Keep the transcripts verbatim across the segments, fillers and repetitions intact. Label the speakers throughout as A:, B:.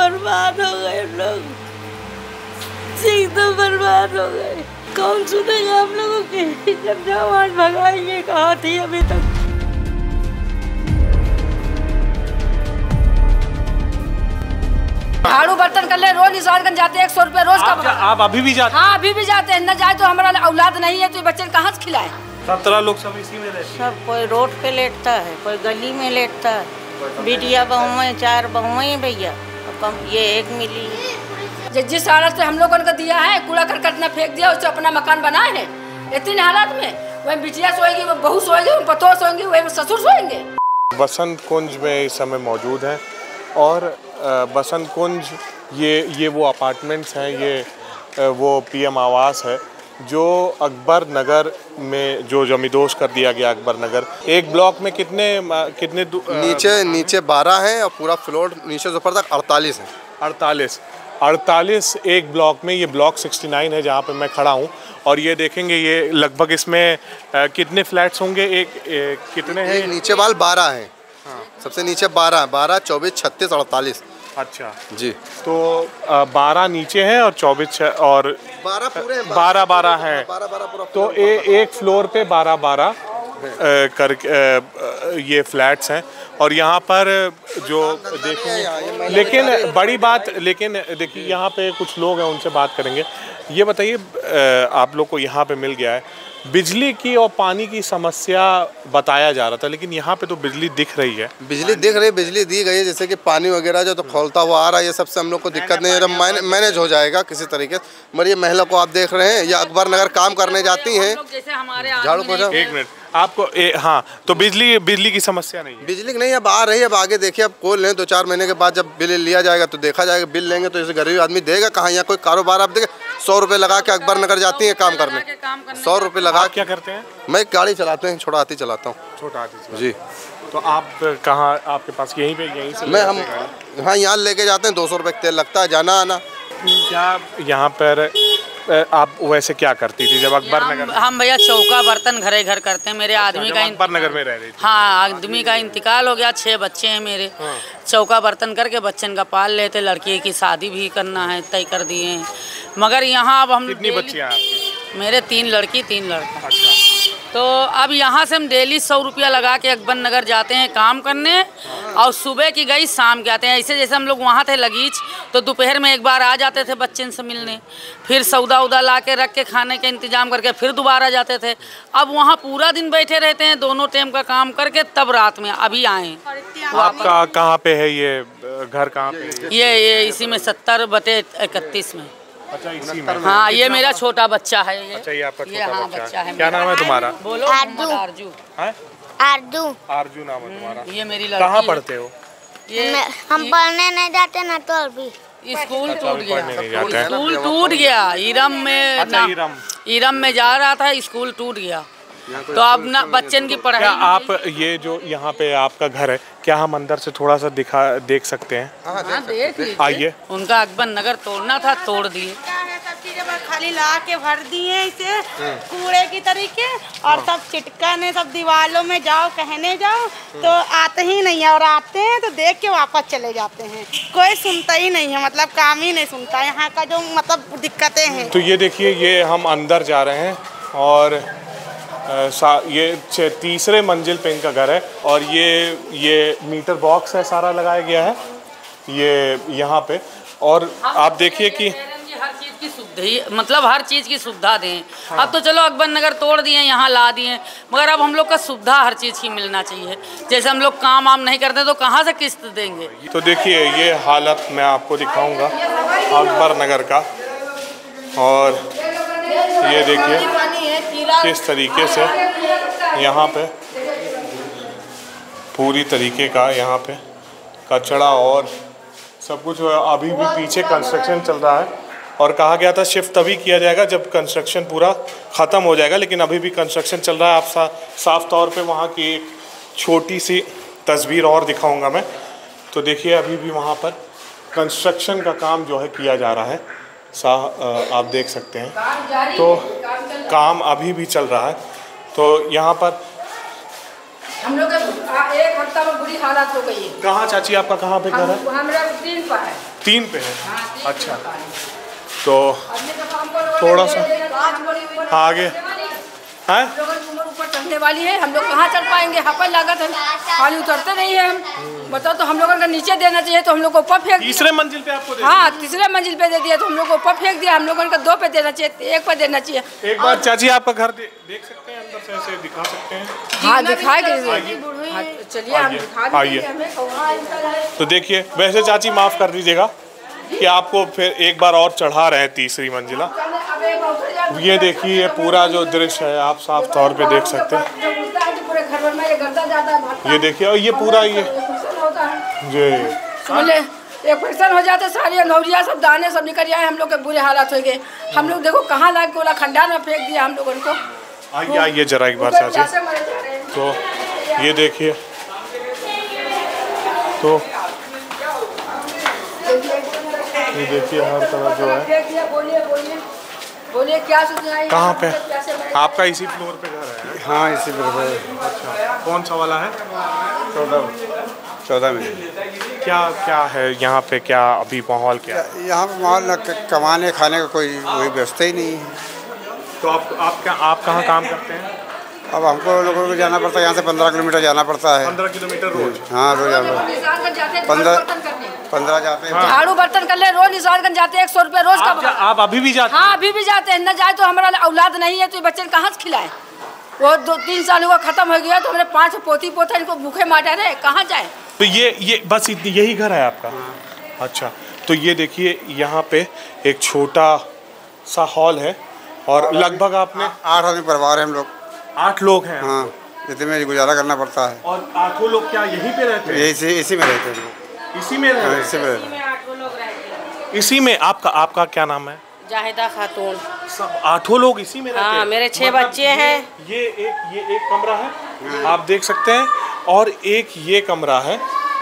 A: बर्बाद हो गए लोग, एकदम बर्बाद हो गए। कौन सुनेगा आप लोगों के? जब जाओ आज भगाएंगे, कहाँ थी अभी तक?
B: झाड़ू बर्तन कर ले, रोज निशानगंज जाते हैं, एक सौ रुपया रोज का।
C: आप, आप अभी भी जाते हैं?
B: हाँ अभी भी जाते हैं। न जाए तो हमारा औलाद नहीं है तो बच्चे कहाँ से खिलाए?
C: सत्रह लोग सब इसी में रहते हैं।
A: सब कोई रोड पे लेटता है, कोई गली में लेटता है। बिटिया बहुएं, चार बहुएं भैया, कम ये एक मिली।
B: जिस हालत से हम लोगों ने दिया है, कूड़ा करकट न फेंक दिया, उससे अपना मकान बनाए हैं। इतनी हालत में वही बिटिया सोएगी, वो बहू सोएगी, वो पतोह सोएंगी, वही ससुर सोएंगे।
D: बसंत कुंज में इस समय मौजूद है और बसंत कुंज ये ये वो अपार्टमेंट्स हैं, ये वो पीएम आवास है जो अकबर नगर में जो जमींदोज कर दिया गया। अकबर नगर एक ब्लॉक में कितने कितने
E: नीचे नीचे बारह हैं और पूरा फ्लोर नीचे से ऊपर तक अड़तालीस है।
D: अड़तालीस अड़तालीस एक ब्लॉक में। ये ब्लॉक उनहत्तर है जहाँ पे मैं खड़ा हूँ और ये देखेंगे ये लगभग इसमें आ, कितने फ्लैट्स होंगे? एक, एक कितने हैं?
E: नीचे वाल बारह हैं। हाँ। सबसे नीचे बारह बारह चौबीस छत्तीस अड़तालीस।
D: अच्छा
E: जी।
D: तो बारह नीचे हैं और चौबीस और
E: बारह पूरे हैं,
D: बारह बारह हैं।
E: बारह बारह पूरा
D: तो ए, एक फ्लोर पे बारह बारह कर ये फ्लैट्स हैं और यहाँ पर जो देखेंगे, लेकिन बड़ी बात, लेकिन देखिए यहाँ पे कुछ लोग हैं, उनसे बात करेंगे। ये बताइए, आप लोग को यहाँ पे मिल गया है, बिजली की और पानी की समस्या बताया जा रहा था, लेकिन यहाँ पे तो बिजली दिख रही है।
E: बिजली दिख रही है, बिजली दी गई है, जैसे कि पानी वगैरह जो तो खोलता हुआ आ रहा है, ये सबसे हम लोग को दिक्कत नहीं है, मैनेज हो जाएगा किसी तरीके से। मगर ये महिला को आप देख रहे हैं, या अकबर नगर काम करने जाती हैं, झाड़ू पोछा।
D: एक मिनट आपको ए, हाँ, तो बिजली बिजली की समस्या नहीं है?
E: बिजली की नहीं, अब आ रही है, अब आगे देखिए, अब खोल लें दो चार महीने के बाद जब बिल लिया जाएगा तो देखा जाएगा। बिल लेंगे तो जैसे गरीब आदमी देगा कहाँ? यहाँ कोई कारोबार आप देखें, सौ रुपये लगा के अकबर नगर जाती है काम करने, सौ रुपये लगा।
D: क्या करते हैं?
E: मैं गाड़ी चलाते हैं, छोटा हाथी चलाता हूँ।
D: छोटा हाथी
E: जी।
D: तो आप कहाँ, आपके पास यहीं पे यहीं से?
E: मैं हम हाँ यहाँ लेके जाते हैं, दो सौ रुपये तेल लगता है जाना आना।
D: क्या यहाँ पर आप वैसे क्या करती थी जब अकबर नगर?
F: हम भैया चौका बर्तन घरे घर करते हैं। मेरे आदमी का
D: अकबर नगर में रह रही थी?
F: हाँ, आदमी का इंतकाल हो गया, छः बच्चे हैं मेरे। हाँ। चौका बर्तन करके बच्चन का पाल लेते, लड़की की शादी भी करना है, तय कर दिए हैं। मगर यहाँ अब हम
D: कितनी बच्चियाँ हैं आपकी?
F: मेरे तीन लड़की तीन लड़का।
D: अच्छा।
F: तो अब यहाँ से हम डेली सौ रुपया लगा के अकबर नगर जाते हैं काम करने, और सुबह की गई शाम के आते हैं। ऐसे जैसे हम लोग वहाँ थे लगीच, तो दोपहर में एक बार आ जाते थे बच्चन से मिलने, फिर सौदा उदा ला के रख के खाने का इंतजाम करके फिर दोबारा जाते थे। अब वहाँ पूरा दिन बैठे रहते हैं, दोनों टाइम का काम करके, तब रात में अभी आए।
D: आपका कहाँ पे है ये घर? कहाँ पे?
F: ये ये इसी में सत्तर बटे इकतीस में।
D: अच्छा, इसी में?
F: हाँ, ये मेरा छोटा बच्चा है। ये
D: अच्छा, ये आपका छोटा
F: ये हाँ,
D: बच्चा,
F: बच्चा है।
D: क्या नाम है तुम्हारा?
F: बोलो।
A: आरजू।
F: आरजू।
A: आरजू।
D: आरजू नाम है तुम्हारा?
F: ये मेरी लड़की।
D: कहाँ पढ़ते हो?
F: ये
A: हम पढ़ने नहीं जाते ना, तो अभी
F: स्कूल टूट गया।
D: जाते हैं?
F: स्कूल टूट गया इरम में।
D: अच्छा, इरम
F: इरम में जा रहा था, स्कूल टूट गया, तो अब ना बच्चन की पढ़ाई।
D: क्या आप ये जो यहाँ पे आपका घर है, क्या हम अंदर से थोड़ा सा दिखा देख सकते हैं?
F: हाँ, देख लीजिए।
D: आइए।
F: उनका अकबर नगर तोड़ना था, तोड़ दिए।
G: खाली ला के भर दिए इसे कूड़े की तरीके, और सब चिटकने, सब दीवारों में जाओ कहने जाओ तो आते ही नहीं है, और आते हैं तो देख के वापस चले जाते हैं। कोई सुनता ही नहीं है, मतलब काम ही नहीं सुनता यहाँ का, जो मतलब दिक्कतें हैं।
D: तो ये देखिए, ये हम अंदर जा रहे हैं और आ, ये तीसरे मंजिल पे इनका घर है और ये ये मीटर बॉक्स है सारा लगाया गया है ये यहाँ पे। और आप देखिए कि
F: हर चीज़ की सुविधा, मतलब हर चीज़ की सुविधा दें। हाँ। अब तो चलो अकबर नगर तोड़ दिए, यहाँ ला दिए, मगर अब हम लोग का सुविधा हर चीज़ की मिलना चाहिए। जैसे हम लोग काम वाम नहीं करते तो कहाँ से किस्त देंगे?
D: तो देखिए, ये हालत मैं आपको दिखाऊंगा अकबर नगर का, और ये देखिए किस तरीके से यहाँ पे पूरी तरीके का यहाँ पे कचरा और सब कुछ। अभी भी पीछे कंस्ट्रक्शन चल रहा है और कहा गया था शिफ्ट तभी किया जाएगा जब कंस्ट्रक्शन पूरा ख़त्म हो जाएगा, लेकिन अभी भी कंस्ट्रक्शन चल रहा है। आप सा, साफ तौर पे वहाँ की एक छोटी सी तस्वीर और दिखाऊंगा मैं। तो देखिए, अभी भी वहाँ पर कंस्ट्रक्शन का काम जो है किया जा रहा है, सा आप देख सकते हैं। तो काम अभी भी चल रहा है। तो यहाँ पर
B: हम लोग एक हफ्ता में बुरी हालत हो गई है।
D: कहाँ चाची आपका कहाँ पे घर है?
B: हमारा तीन पर है।
D: तीन पे है। अच्छा, तो थोड़ा सा आगे है
B: ऊपर चढ़ने वाली है, हम लोग कहाँ चढ़ पाएंगे? हपल लागत है, खाली उतरते नहीं है हम। बताओ, तो हम लोगों का नीचे देना चाहिए, तो हम लोग को ऊपर फेंक दिया।
D: तीसरे मंजिल पे आपको दे
B: हाँ, तीसरे मंजिल पे दे दिया, तो हम लोग को ऊपर फेंक दिया। हम लोगों का दो पे देना चाहिए, एक पे देना चाहिए।
D: एक बार चाची आपका घर दे, देख सकते हैं, अंदर से ऐसे दिखा सकते हैं?
B: हाँ, दिखाएंगे। चलिए, हम दिखा
D: आइए। तो देखिए, वैसे चाची माफ कर दीजिएगा कि आपको फिर एक बार और चढ़ा रहे हैं तीसरी मंजिला। ये देखिए, ये पूरा जो दृश्य है आप साफ तौर पे देख सकते हैं। ये देखिए, और ये पूरा ये जी
B: बोले एक फंक्शन हो जाते, सारी नौरिया सब दाने सब निकल जाए, हम लोग के बुरे हालात हो गए। हम लोग देखो कहाँ लाके गोला खंडार में फेंक दिया हम लोगों को।
D: आइए आइए जरा एक बार चाची, तो ये देखिए, तो ये देखिए हर तरफ जो है।
B: बोलिए बोलिए बोलिए, क्या सूचना है?
D: कहाँ पे आपका? इसी फ्लोर पे घर है?
H: हाँ, इसी पर है।
D: अच्छा, कौन सा वाला है?
H: चौदह चौदह में।
D: क्या क्या है यहाँ पे, क्या अभी माहौल क्या है?
H: यहाँ पे माहौल न कमाने खाने का कोई कोई व्यवस्था ही नहीं है।
D: तो आप आप क्या आप कहाँ काम करते हैं?
H: अब हमको लोगों को जाना पड़ता है, यहाँ से पंद्रह किलोमीटर जाना पड़ता है।
D: पंद्रह किलोमीटर रोज?
H: हाँ, रोज जाना। पंद्रह पंद्रह जाते हैं।
B: झाड़ू बर्तन कर ले, रोज निशानगंज जाते हैं, एक सौ रुपये रोज का।
D: आप, आप अभी भी जाते हैं?
B: हाँ, अभी भी जाते हैं। न जाए तो हमारा औलाद नहीं है, तो बच्चे कहाँ से खिलाए? वो दो तीन साल हुआ खत्म हो गया, तो हमने पाँच पोती पोता इनको भूखे मारे रहे, कहाँ जाए?
D: तो ये ये बस यही घर है आपका? अच्छा, तो ये देखिए, यहाँ पे एक छोटा सा हॉल है और लगभग आपने
H: आठ आदमी परिवार है हम लोग।
D: आठ लोग हैं?
H: हाँ, इतने में गुजारा करना पड़ता है।
D: और आठों लोग क्या यहीं पे रहते हैं?
H: इसी इसी में रहते हैं।
D: इसी में रहते हैं?
H: इसी में रहते हैं।
D: इसी में। आपका आपका क्या नाम है?
A: जाहिदा खातून।
D: सब आठों लोग इसी में रहते हैं?
A: हाँ, मेरे छह
D: मतलब
A: बच्चे हैं।
D: ये एक ये एक कमरा है, आप देख सकते हैं, और एक ये कमरा है।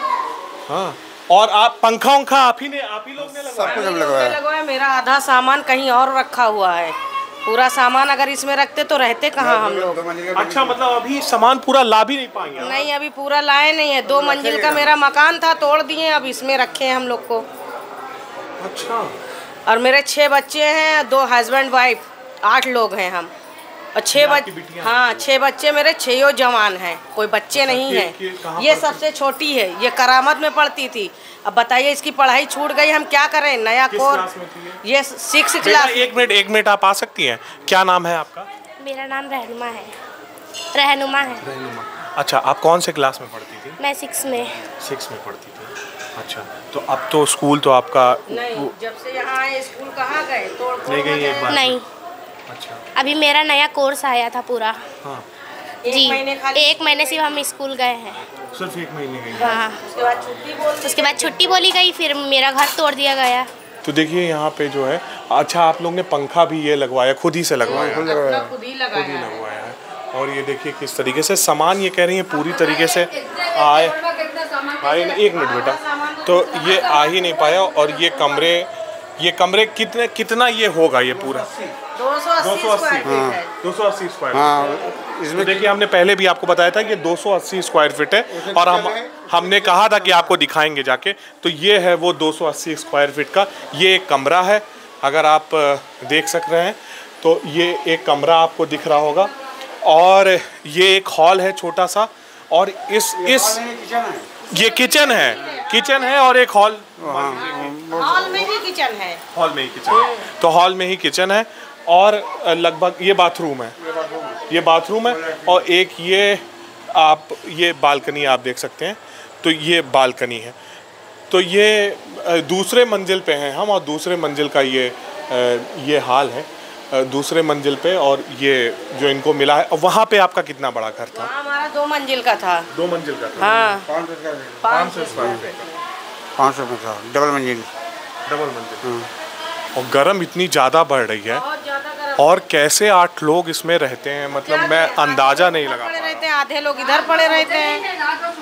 D: हाँ, और आप पंखा उंखा आप ही ने आप ही लोग ने
H: सब कुछ हम लगवाया।
A: लगवाया। मेरा आधा सामान कहीं और रखा हुआ है, पूरा सामान अगर इसमें रखते तो रहते कहाँ हम लोग।
D: अच्छा, मतलब अभी सामान पूरा ला भी नहीं पाएंगे?
A: नहीं, अभी पूरा लाए नहीं है। दो मंजिल का मेरा मकान था, तोड़ दिए, अब इसमें रखे हैं हम लोग को।
D: अच्छा।
A: और मेरे छह बच्चे हैं, दो हस्बैंड वाइफ, आठ लोग हैं हम। और छह बच्चे, हाँ छह बच्चे मेरे, छह जवान हैं, कोई बच्चे नहीं हैं। ये सबसे छोटी है, ये करामत में पढ़ती थी। अब बताइए, इसकी पढ़ाई छूट गई, हम क्या करें? नया कोर्स, ये सिक्स क्लास।
D: एक मिनट एक मिनट आप आ सकती हैं? क्या नाम है आपका?
I: मेरा नाम रहनुमा है। रहनुमा है।
D: रहनुमा। अच्छा, आप कौन से क्लास में पढ़ती थी?
I: मैं सिक्स में।
D: सिक्स में पढ़ती थी। अच्छा, तो अब तो स्कूल तो आपका
A: नहीं, जब से यहाँ आए स्कूल कहाँ गए? तोड़
D: नहीं गई एक बार?
I: नहीं।
D: अच्छा,
I: अभी मेरा नया कोर्स आया था पूरा।
D: हाँ।
I: जी, एक महीने से हम स्कूल गए हैं।
D: सिर्फ एक महीने गई?
I: हाँ, उसके बाद छुट्टी बोल उसके बाद छुट्टी बोली गई, फिर मेरा घर तोड़ दिया गया।
D: तो देखिए यहाँ पे जो है, अच्छा आप लोग ने पंखा भी ये लगवाया, खुद ही से लगवाया?
A: खुद ही
D: खुद ही लगवाया है। और ये देखिए किस तरीके से सामान, ये कह रही है पूरी तरीके से आए आए नहीं। एक मिनट बेटा, तो ये आ ही नहीं पाया। और ये कमरे, ये कमरे कितने कितना ये होगा ये पूरा?
A: दो सौ अस्सी
D: दो सौ अस्सी स्क्वायर।
H: हाँ,
D: इसमें देखिए, हमने पहले भी आपको बताया था कि दो सौ अस्सी स्क्वायर फीट है, और हम हमने कहा था कि आपको दिखाएंगे जाके। तो ये है वो दो सौ अस्सी स्क्वायर फीट का ये एक कमरा है। अगर आप देख सक रहे हैं तो ये एक कमरा आपको दिख रहा होगा, और ये एक हॉल है छोटा सा, और इस इस ये किचन है, किचन है और एक हॉल,
A: हॉल में ही किचन है।
D: हॉल में ही किचन है, तो हॉल में ही किचन है, और लगभग ये बाथरूम है, ये बाथरूम है, और एक ये आप ये बालकनी आप देख सकते हैं। तो ये बालकनी है। तो ये दूसरे मंजिल पे हैं हम, और दूसरे मंजिल का ये ये हाल है दूसरे मंजिल पे। और ये जो इनको मिला है, वहाँ पे आपका कितना बड़ा घर था?
A: हमारा दो मंजिल का था।
D: दो मंजिल का था?
A: हाँ,
H: पाँच सौ पाँच सौ में था, डबल मंजिल।
D: डबल मंजिल। और गर्म इतनी ज़्यादा बढ़ रही है, और कैसे आठ लोग इसमें रहते हैं, मतलब मैं अंदाज़ा नहीं लगा।
A: पड़े रहते हैं, आधे लोग इधर पड़े रहते हैं,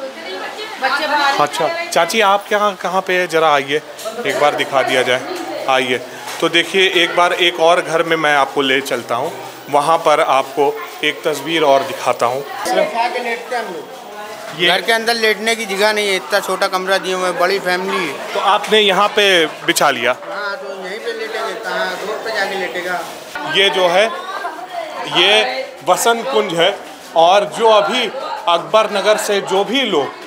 A: बच्चे बाहर।
D: अच्छा चाची, आप क्या कहाँ पे है? ज़रा आइए, एक बार दिखा दिया जाए, आइए। तो देखिए, एक बार एक और घर में मैं आपको ले चलता हूँ, वहाँ पर आपको एक तस्वीर और दिखाता हूँ।
H: घर के अंदर लेटने की जगह नहीं है, इतना छोटा कमरा दिए हुए, बड़ी फैमिली है।
D: तो आपने यहाँ पे बिछा लिया?
H: हाँ, तो यहीं पे लेटेंगे, कहाँ रोड पे जाके लेटेगा।
D: ये जो है ये वसंत कुंज है, और जो अभी अकबर नगर से जो भी लोग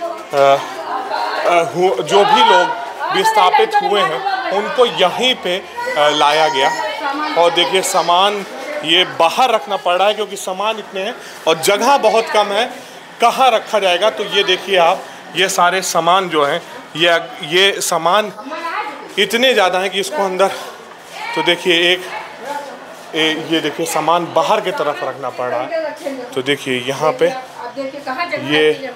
D: जो भी लोग विस्थापित हुए हैं उनको यहीं पे लाया गया। और देखिए सामान ये बाहर रखना पड़ रहा है क्योंकि सामान इतने हैं और जगह बहुत कम है, कहाँ रखा जाएगा। तो ये देखिए आप, ये सारे सामान जो हैं ये ये सामान इतने ज़्यादा हैं कि इसको अंदर, तो देखिए एक ए, ये देखिए सामान बाहर की तरफ रखना पड़ रहा है। तो देखिए यहाँ पे ये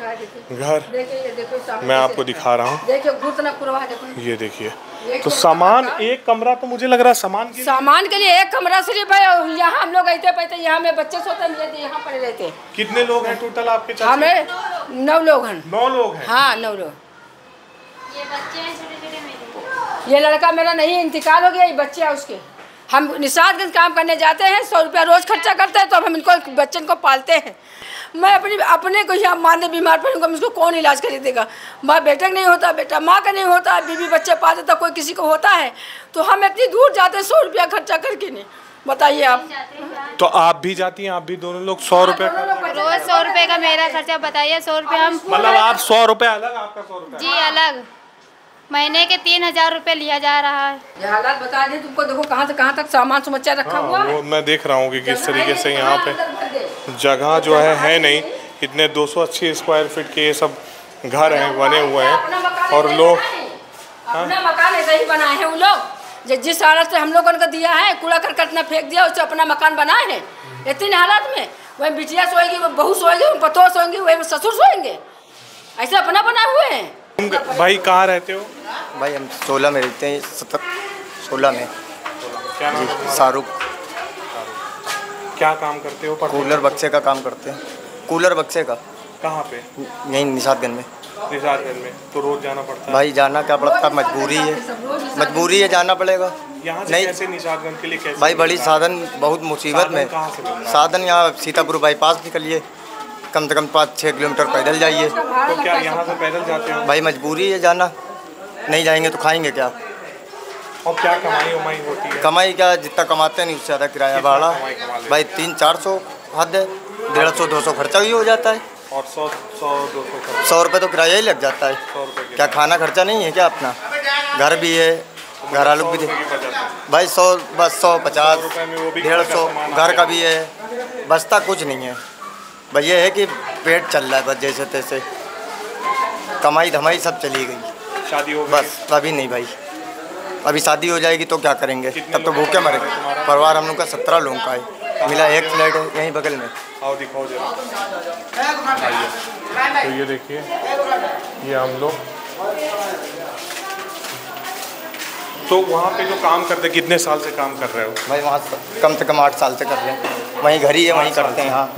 D: घर मैं आपको दिखा रहा हूँ, ये देखिए। तो सामान एक कमरा, तो मुझे लग रहा है सामान के
B: सामान के लिए एक कमरा सिर्फ है। यहाँ हम लोग रहते पैते, यहाँ में बच्चे सोते मिलते, यहाँ पड़े रहते।
D: कितने लोग हैं टोटल आपके?
B: हमें नौ लोग हैं।
D: नौ लोग हैं?
B: हाँ, नौ लोग। ये बच्चे हैं छोटे छोटे मेरे। ये लड़का मेरा नहीं, इंतकाल हो गया, ये बच्चे हैं उसके। हम निशादगंज काम करने जाते हैं, सौ रुपया रोज खर्चा करते हैं, तो हम इनको बच्चन को पालते हैं। मैं अपनी अपने को यहाँ माने बीमार पड़ूंगा, मुझको कौन इलाज कर देगा? माँ बेटा नहीं होता, बेटा माँ का नहीं होता, बीवी बच्चे पालते तो कोई किसी को होता है, तो हम इतनी दूर जाते हैं सौ रुपया खर्चा करके। नहीं बताइए आप।
D: तो आप भी जाती हैं? आप भी दोनों लोग सौ रुपये?
I: रोज सौ रुपये का मेरा खर्चा, बताइए सौ रुपये हम।
D: मतलब आप सौ रुपये अलग, आपका सौ रुपये
I: जी अलग। महीने के तीन हजार रुपये लिया जा रहा है।
B: ये हालात बता दें तुमको, देखो कहाँ से कहाँ तक सामान समस्या रखा हुआ है।
D: वो मैं देख रहा हूँ कि किस तरीके से यहाँ पे जगह जो है है नहीं। इतने दो सौ अस्सी स्क्वायर फीट के ये सब घर हैं, बने हुए हैं, और लोग
B: अपना मकान ऐसे ही बनाए हैं। वो लोग जिस हालत से हम लोगों ने दिया है, कूड़ा करकट न फेंक दिया, उससे अपना मकान बनाए हैं। इतनी हालत में वही बिटिया सोएगी, वो बहू सोएगी, वो पतोह सोएंगी, वही ससुर सोएंगे, ऐसे अपना बनाए हुए हैं।
D: भाई कहाँ रहते हो?
J: भाई हम सोलह में रहते हैं, सतर सोलह में।
D: क्या
J: जी, शाहरुख।
D: क्या काम करते हो?
J: कूलर बक्से का काम करते हैं। कूलर बक्से का।
D: कहाँ पे?
J: यहीं निशादगंज में।
D: निशादगंज में। तो रोज जाना पड़ता है?
J: भाई जाना क्या पड़ता है, मजबूरी है, मजबूरी है, जाना पड़ेगा।
D: यहाँ से कैसे निशादगंज के लिए कैसे?
J: भाई बड़ी साधन बहुत मुसीबत में। साधन यहाँ सीतापुर बाईपास निकलिए, कम से कम पाँच छः किलोमीटर पैदल जाइए।
D: तो क्या यहाँ से पैदल जाते हो?
J: भाई मजबूरी है जाना, नहीं जाएंगे तो खाएंगे क्या?
D: और क्या कमाई उमाई होती है?
J: कमाई क्या, जितना कमाते नहीं उससे ज़्यादा किराया भाड़ा। भाई तीन चार सौ हद है, डेढ़ सौ दो सौ खर्चा भी हो जाता है,
D: और सौ सौ दो सौ
J: सौ रुपये तो किराया ही लग जाता है। क्या खाना खर्चा नहीं है क्या अपना? घर भी है, घर आलू भी दे भाई, सौ बस सौ पचास डेढ़ सौ घर का भी है, बचता कुछ नहीं है। भाई ये है कि पेट चल रहा है बस, जैसे तैसे कमाई धमाई सब चली गई।
D: शादी हो गई?
J: बस अभी नहीं भाई, अभी शादी हो जाएगी तो क्या करेंगे, तब तो भूखे मरे। परिवार हम लोग का सत्रह लोगों का है, मिला एक फ्लैट है यहीं बगल में।
D: आओ दिखाओ जरा। तो ये देखिए, ये हम लोग तो वहाँ पे जो काम करते, कितने साल से काम कर रहे हो?
J: भाई वहाँ कम से कम आठ साल से कर रहे हैं, वहीं घर ही है, वहीं करते हैं। हाँ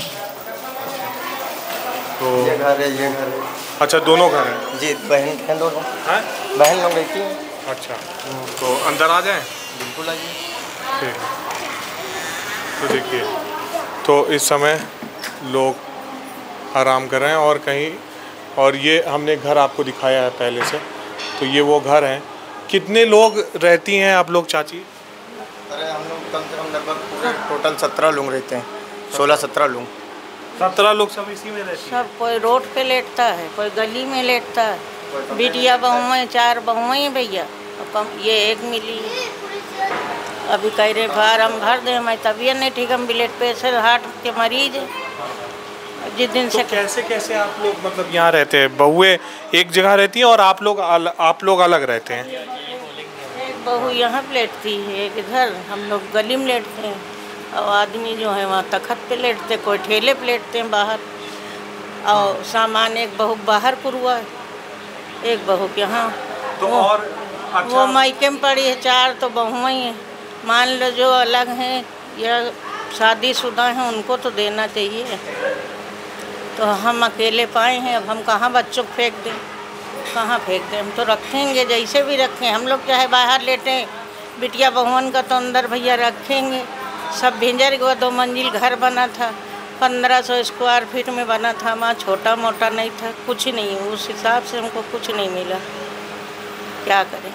D: तो
J: ये घर है, ये घर है।
D: अच्छा, दोनों घर हैं?
J: जी, बहन हैं दोनों।
D: हैं?
J: बहन लोग रहती हैं।
D: अच्छा, तो अंदर आ जाएं?
J: बिल्कुल आइए।
D: ठीक। तो देखिए, तो इस समय लोग आराम कर रहे हैं और कहीं, और ये हमने घर आपको दिखाया है पहले से, तो ये वो घर हैं। कितने लोग रहती हैं आप लोग चाची?
J: अरे हम लोग कम से कम लगभग पूरे टोटल सत्रह लोग रहते हैं, सोलह सत्रह लोग।
C: सत्रह लोग सब इसी में रहते हैं?
A: सब कोई रोड पे लेटता है, कोई गली में लेटता है, बिटिया बहुएं, चार बहुएं भैया, कम ये एक मिली। अभी कह रहे भार हम भर दे, हमारी तबीयत नहीं ठीक, हम ब्लड प्रेशर हार्ट के मरीज है। जिस दिन
D: तो
A: से
D: कैसे कैसे आप लोग मतलब यहाँ रहते हैं? बहुएं एक जगह रहती हैं और आप लोग अल, आप लोग अलग रहते हैं?
A: एक बहू यहाँ पे लेटती है, एक इधर, हम लोग गली में लेटते हैं, और आदमी जो है वहाँ तखत पे लेटते, कोई ठेले पे लेटते हैं बाहर। और सामान एक बहू बाहर पुरवा है, एक बहू के यहाँ
D: तो
A: वो,
D: और अच्छा,
A: वो मायके में पड़ी है, चार तो बहुएं ही हैं। मान लो जो अलग हैं या शादीशुदा हैं उनको तो देना चाहिए, तो हम अकेले पाए हैं, अब हम कहाँ बच्चों को फेंक दें, कहाँ फेंक दें? हम तो रखेंगे, जैसे भी रखें। हम लोग चाहे बाहर लेटें, बिटिया बहुअन का तो अंदर भैया रखेंगे। सब भिंजर गया, दो मंजिल घर बना था,
G: पंद्रह सौ स्क्वायर फीट में बना था, वहाँ छोटा मोटा नहीं था, कुछ नहीं। उस हिसाब से हमको कुछ नहीं मिला, क्या करें।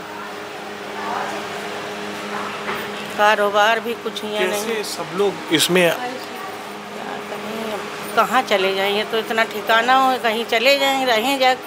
G: कारोबार भी कुछ यहाँ नहीं।
D: सब लोग इसमें
G: कहाँ चले जाएंगे, तो इतना ठिकाना हो, कहीं चले जाएंगे, रहें जाके।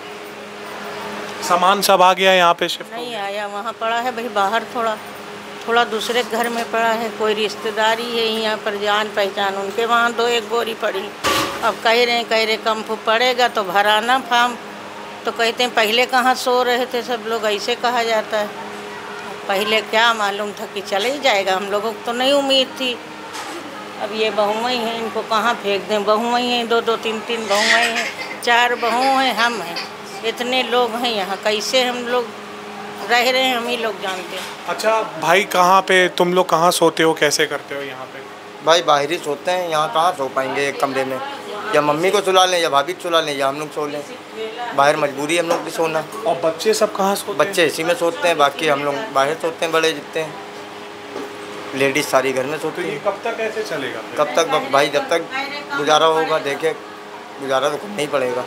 D: सामान सब आ गया यहाँ पे शिफ्ट?
G: नहीं आया, वहाँ पड़ा है भाई बाहर, थोड़ा थोड़ा दूसरे घर में पड़ा है। कोई रिश्तेदारी है यहाँ पर, जान पहचान, उनके वहाँ दो एक बोरी पड़ी। अब कह रहे हैं कह रहे कम पड़ेगा तो भराना फार्म, तो कहते हैं पहले कहाँ सो रहे थे सब लोग, ऐसे कहा जाता है। पहले क्या मालूम था कि चले ही जाएगा, हम लोगों को तो नहीं उम्मीद थी। अब ये बहुएँ हैं, इनको कहाँ फेंक दें। बहुएँ हैं, दो दो तीन तीन बहुएँ हैं, चार बहू हैं, हम हैं, इतने लोग हैं यहाँ, कैसे हम लोग रह रहे हैं हम ही लोग जानते हैं।
D: अच्छा भाई, कहाँ पे तुम लोग कहाँ सोते हो, कैसे करते हो यहाँ पे?
J: भाई बाहर ही सोते हैं, यहाँ कहाँ सो पाएंगे एक कमरे में। या मम्मी को सुला लें या भाभी को सुला लें या हम लोग सो लें, बाहर मजबूरी है हम लोग भी सोना।
D: और बच्चे सब कहाँ सोते
J: बच्चे इसी में सोते हैं, बाकी हम लोग बाहर सोते हैं, बड़े जितने हैं। लेडीज़ सारी घर में सोती है।
D: कब तक ऐसे चलेगा?
J: कब तक भाई, जब तक गुजारा होगा। देखे गुजारा तो करना ही पड़ेगा।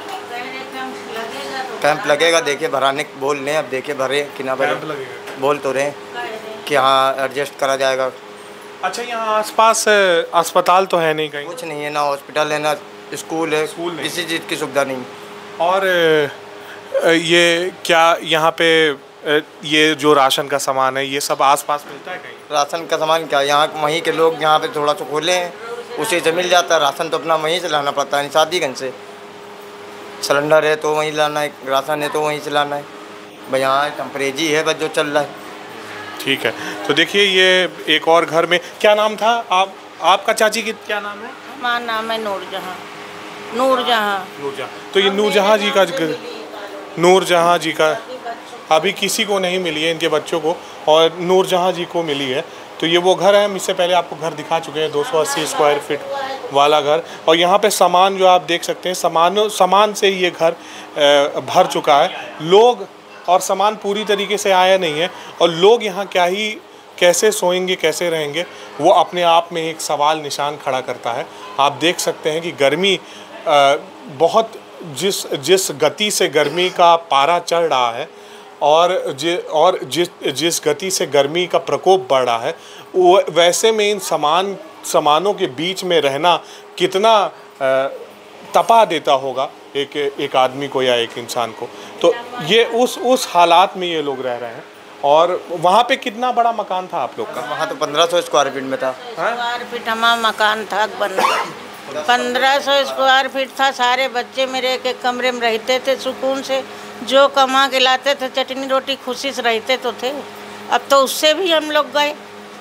J: कैंप लगेगा, देखे भराने बोल लें, अब देखे भरे कि ना भरे, बोल तो रहे कि हाँ एडजस्ट करा जाएगा।
D: अच्छा, यहाँ आसपास अस्पताल तो है नहीं कहीं?
J: कुछ नहीं है, ना हॉस्पिटल है ना स्कूल है, स्कूल किसी चीज़ की सुविधा नहीं।
D: और ये क्या यहाँ पे ये जो राशन का सामान है ये सब आसपास मिलता है कहीं?
J: राशन का सामान क्या, यहाँ वहीं के लोग यहाँ पे थोड़ा सा खोले हैं, उसी से मिल जाता है। राशन तो अपना वहीं से लाना पड़ता है, शादीगंज से। सिलेंडर है तो वहीं लाना है, राशन है तो वहीं से लाना है। भाई यहाँ टेम्परेरी है बस जो चल रहा है।
D: ठीक है, तो देखिए ये एक और घर में, क्या नाम था आप आपका चाची की, क्या नाम है?
G: हमारा नाम है नूरजहाँ। नूरजहाँ
D: नूरजहाँ तो ये नूरजहाँ जी का नूरजहाँ जी का अभी किसी को नहीं मिली है, इनके बच्चों को, और नूरजहाँ जी को मिली है। तो ये वो घर है, हम इससे पहले आपको घर दिखा चुके हैं, दो सौ अस्सी स्क्वायर फीट वाला घर। और यहाँ पे सामान जो आप देख सकते हैं, सामान सामान से ये घर भर चुका है। लोग और सामान पूरी तरीके से आया नहीं है, और लोग यहाँ क्या ही कैसे सोएंगे, कैसे रहेंगे, वो अपने आप में एक सवाल निशान खड़ा करता है। आप देख सकते हैं कि गर्मी बहुत जिस जिस गति से गर्मी का पारा चढ़ रहा है, और जि और जिस जिस गति से गर्मी का प्रकोप बढ़ रहा है, वो वैसे में इन समान सामानों के बीच में रहना कितना तपा देता होगा एक एक आदमी को या एक इंसान को। तो ये उस उस हालात में ये लोग रह रहे हैं। और वहाँ पे कितना बड़ा मकान था आप लोग का?
J: वहाँ तो पंद्रह सौ स्क्वायर फीट में था।
G: स्क्वायर फीट हमारा मकान था, पंद्रह सौ स्क्वायर फीट था। सारे बच्चे मेरे एक एक कमरे में रहते थे सुकून से, जो कमा के लाते थे चटनी रोटी खुशी से रहते तो थे। अब तो उससे भी हम लोग गए,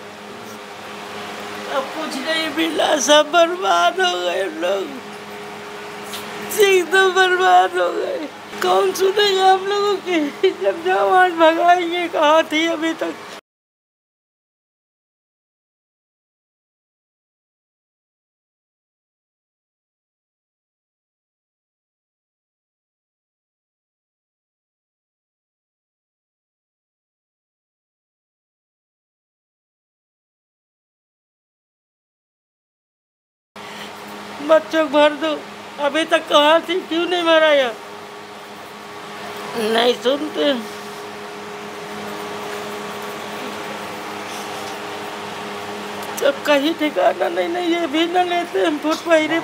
G: अब कुछ नहीं मिला, सब बर्बाद हो गए लोग, एकदम बर्बाद हो गए। कौन सुनेगा हम लोगों की, जब जवान भगाएंगे, कहाँ थी अभी तक। बच्चों को भर दो, अभी तक कहाँ थी, क्यों नहीं भराया, नहीं सुनते। जब कहीं ठिकाना नहीं नहीं ये भी न लेते हम, फुट पहिरे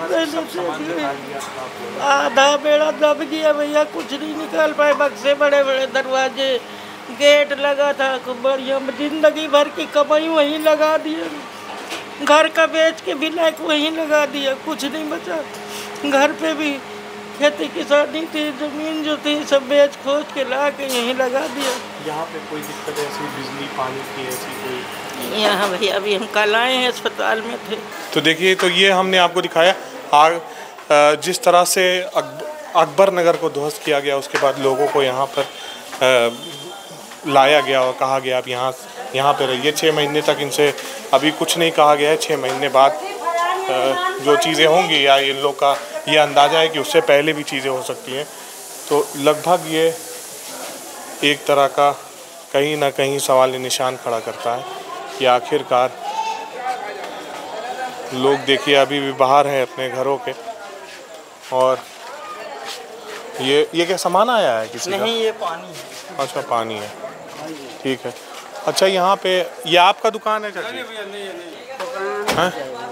G: आधा बेड़ा दब गया भैया, कुछ नहीं निकाल पाए। बक्से बड़े बड़े दरवाजे, गेट लगा था बढ़िया, जिंदगी भर की कमाई वहीं लगा दिए, घर का बेच के भी लायक वहीं लगा दिया, कुछ नहीं बचा। घर पे भी खेती किसानी थी, जमीन जो थी सब बेच खोज के ला के यहीं लगा दिया।
D: यहाँ पे कोई दिक्कत ऐसी बिजली पानी की ऐसी कोई?
G: यहाँ भैया अभी हम कल आए हैं, अस्पताल में थे।
D: तो देखिए, तो ये हमने आपको दिखाया आग जिस तरह से अकबर नगर को ध्वस्त किया गया, उसके बाद लोगों को यहाँ पर लाया गया और कहा गया आप यहाँ यहाँ पे रहिए। छः महीने तक इनसे अभी कुछ नहीं कहा गया है। छः महीने बाद जो चीज़ें होंगी, या इन लोग का ये अंदाज़ा है कि उससे पहले भी चीज़ें हो सकती हैं। तो लगभग ये एक तरह का कहीं ना कहीं सवाल निशान खड़ा करता है कि आखिरकार लोग देखिए अभी भी बाहर हैं अपने घरों के। और ये ये क्या सामान आया है किसी
J: नहीं,
D: का?
J: ये पानी है।
D: अच्छा पानी है, ठीक है। अच्छा यहाँ पे ये आपका दुकान है चाची? हैं?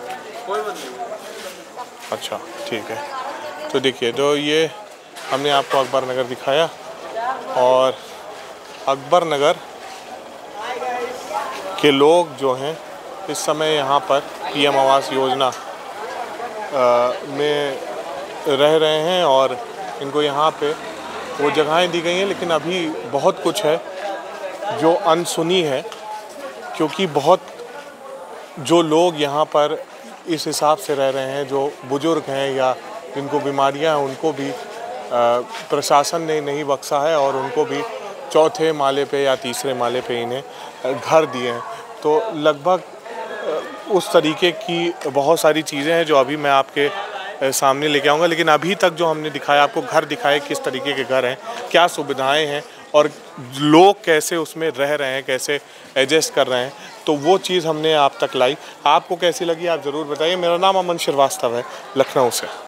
D: अच्छा ठीक है। तो देखिए जो ये हमने आपको अकबर नगर दिखाया, और अकबर नगर के लोग जो हैं इस समय यहाँ पर पीएम आवास योजना में रह रहे हैं, और इनको यहाँ पे वो जगहें दी गई हैं, लेकिन अभी बहुत कुछ है जो अनसुनी है, क्योंकि बहुत जो लोग यहाँ पर इस हिसाब से रह रहे हैं, जो बुज़ुर्ग हैं या जिनको बीमारियां हैं, उनको भी प्रशासन ने नहीं बख्शा है और उनको भी चौथे माले पे या तीसरे माले पे इन्हें घर दिए हैं। तो लगभग उस तरीके की बहुत सारी चीज़ें हैं जो अभी मैं आपके सामने लेके आऊँगा, लेकिन अभी तक जो हमने दिखाया आपको घर दिखाए किस तरीके के घर हैं, क्या सुविधाएं हैं और लोग कैसे उसमें रह रहे हैं, कैसे एडजस्ट कर रहे हैं, तो वो चीज़ हमने आप तक लाई। आपको कैसी लगी आप ज़रूर बताइए। मेरा नाम अमन श्रीवास्तव है, लखनऊ से।